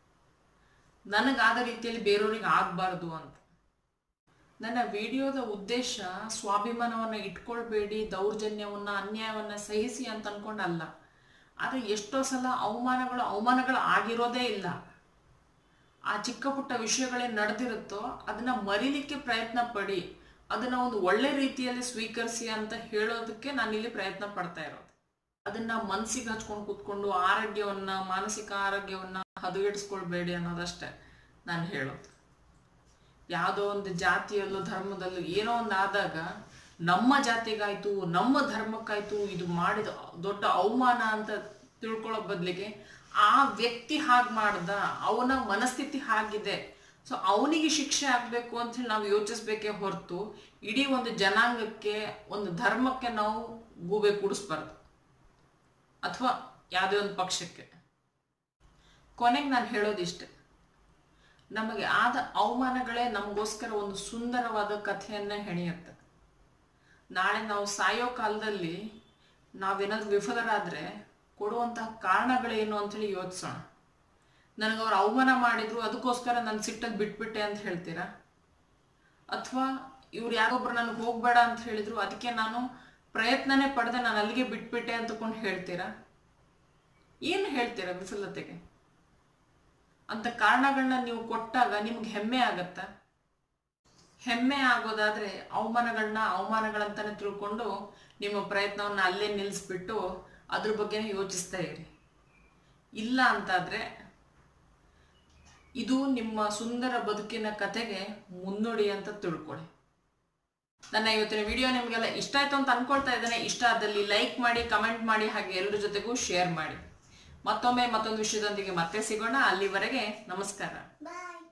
ನನಗಾದ ರೀತಿಯಲ್ಲಿ ಬೇರೆಯವ್ರಿಗೆ ಆಗಬಾರ್ದು ಅಂತ. ನನ್ನ ವಿಡಿಯೋದ ಉದ್ದೇಶ ಸ್ವಾಭಿಮಾನವನ್ನು ಇಟ್ಕೊಳ್ಬೇಡಿ, ದೌರ್ಜನ್ಯವನ್ನು ಅನ್ಯಾಯವನ್ನು ಸಹಿಸಿ ಅಂತ ಅನ್ಕೊಂಡಲ್ಲ. ಆದರೆ ಎಷ್ಟೋ ಸಲ ಅವಮಾನಗಳು ಅವಮಾನಗಳು ಆಗಿರೋದೇ ಇಲ್ಲ. ಆ ಚಿಕ್ಕ ಪುಟ್ಟ ವಿಷಯಗಳೇನು ನಡೆದಿರುತ್ತೋ ಅದನ್ನ ಮರಿಲಿಕ್ಕೆ ಪ್ರಯತ್ನ ಪಡಿ, ಅದನ್ನ ಒಂದು ಒಳ್ಳೆ ರೀತಿಯಲ್ಲಿ ಸ್ವೀಕರಿಸಿ ಅಂತ ಹೇಳೋದಕ್ಕೆ ನಾನಿಲ್ಲಿ ಪ್ರಯತ್ನ ಪಡ್ತಾ ಇರೋದು. ಅದನ್ನ ಮನಸ್ಸಿಗೆ ಹಚ್ಕೊಂಡು ಕೂತ್ಕೊಂಡು ಆರೋಗ್ಯವನ್ನ, ಮಾನಸಿಕ ಆರೋಗ್ಯವನ್ನ ಹದಗೆಡಿಸ್ಕೊಳ್ಬೇಡಿ ಅನ್ನೋದಷ್ಟೇ ನಾನು ಹೇಳೋದು. ಯಾವುದೋ ಒಂದು ಜಾತಿಯಲ್ಲೂ ಧರ್ಮದಲ್ಲೂ ಏನೋ ಒಂದು ಆದಾಗ ನಮ್ಮ ಜಾತಿಗಾಯ್ತು, ನಮ್ಮ ಧರ್ಮಕ್ಕಾಯ್ತು ಇದು ಮಾಡಿದ ದೊಡ್ಡ ಅವಮಾನ ಅಂತ ತಿಳ್ಕೊಳ್ಳೋ ಬದಲಿಗೆ ಆ ವ್ಯಕ್ತಿ ಹಾಗೆ ಮಾಡ್ದ, ಅವನ ಮನಸ್ಥಿತಿ ಹಾಗಿದೆ, ಸೊ ಅವನಿಗೆ ಶಿಕ್ಷೆ ಆಗಬೇಕು ಅಂತ ಹೇಳಿ ನಾವು ಯೋಚಿಸ್ಬೇಕೇ ಹೊರತು ಇಡೀ ಒಂದು ಜನಾಂಗಕ್ಕೆ, ಒಂದು ಧರ್ಮಕ್ಕೆ ನಾವು ಗೂಬೆ ಕೂಡಿಸ್ಬಾರ್ದು, ಅಥವಾ ಯಾವುದೇ ಒಂದು ಪಕ್ಷಕ್ಕೆ. ಕೊನೆಗೆ ನಾನು ಹೇಳೋದಿಷ್ಟೆ, ನಮಗೆ ಆದ ಅವಮಾನಗಳೇ ನಮಗೋಸ್ಕರ ಒಂದು ಸುಂದರವಾದ ಕಥೆಯನ್ನ ಹೆಣೆಯುತ್ತೆ. ನಾಳೆ ನಾವು ಸಾಯೋ ಕಾಲದಲ್ಲಿ ನಾವೇನಾದ್ರೂ ವಿಫಲರಾದರೆ ಕೊಡುವಂತಹ ಕಾರಣಗಳೇನು ಅಂಥೇಳಿ ಯೋಚಿಸೋಣ. ನನಗೆ ಅವ್ರು ಅವಮಾನ ಮಾಡಿದ್ರು ಅದಕ್ಕೋಸ್ಕರ ನಾನು ಸಿಟ್ಟಲ್ಲಿ ಬಿಟ್ಬಿಟ್ಟೆ ಅಂತ ಹೇಳ್ತೀರಾ? ಅಥವಾ ಇವ್ರು ಯಾರೊಬ್ರು ನನಗೆ ಹೋಗ್ಬೇಡ ಅಂತ ಹೇಳಿದ್ರು ಅದಕ್ಕೆ ನಾನು ಪ್ರಯತ್ನನೇ ಪಡೆದೆ ನಾನು ಅಲ್ಲಿಗೆ ಬಿಟ್ಬಿಟ್ಟೆ ಅಂತಕೊಂಡು ಹೇಳ್ತೀರಾ? ಏನು ಹೇಳ್ತೀರಾ ವಿಫಲತೆಗೆ? ಅಂತ ಕಾರಣಗಳನ್ನ ನೀವು ಕೊಟ್ಟಾಗ ನಿಮ್ಗೆ ಹೆಮ್ಮೆ ಆಗತ್ತ? ಹೆಮ್ಮೆ ಆಗೋದಾದ್ರೆ ಅವಮಾನಗಳನ್ನ ಅವಮಾನಗಳಂತಾನೆ ತಿಳ್ಕೊಂಡು ನಿಮ್ಮ ಪ್ರಯತ್ನವನ್ನ ಅಲ್ಲೇ ನಿಲ್ಲಿಸ್ಬಿಟ್ಟು ಅದ್ರ ಬಗ್ಗೆನೇ ಯೋಚಿಸ್ತಾ ಇರಿ. ಇಲ್ಲ ಅಂತಾದ್ರೆ ಇದು ನಿಮ್ಮ ಸುಂದರ ಬದುಕಿನ ಕತೆಗೆ ಮುನ್ನುಡಿ ಅಂತ ತಿಳ್ಕೊಳ್ಳಿ. ನನ್ನ ಇವತ್ತಿನ ವಿಡಿಯೋ ನಿಮಗೆಲ್ಲ ಇಷ್ಟ ಆಯ್ತು ಅಂತ ಅನ್ಕೊಳ್ತಾ ಇದ್ದೇನೆ. ಇಷ್ಟ ಆದಲ್ಲಿ ಲೈಕ್ ಮಾಡಿ, ಕಮೆಂಟ್ ಮಾಡಿ, ಹಾಗೆ ಎಲ್ಲರ ಜೊತೆಗೂ ಶೇರ್ ಮಾಡಿ. ಮತ್ತೊಮ್ಮೆ ಮತ್ತೊಂದು ವಿಷಯದೊಂದಿಗೆ ಮತ್ತೆ ಸಿಗೋಣ. ಅಲ್ಲಿವರೆಗೆ ನಮಸ್ಕಾರ. Bye.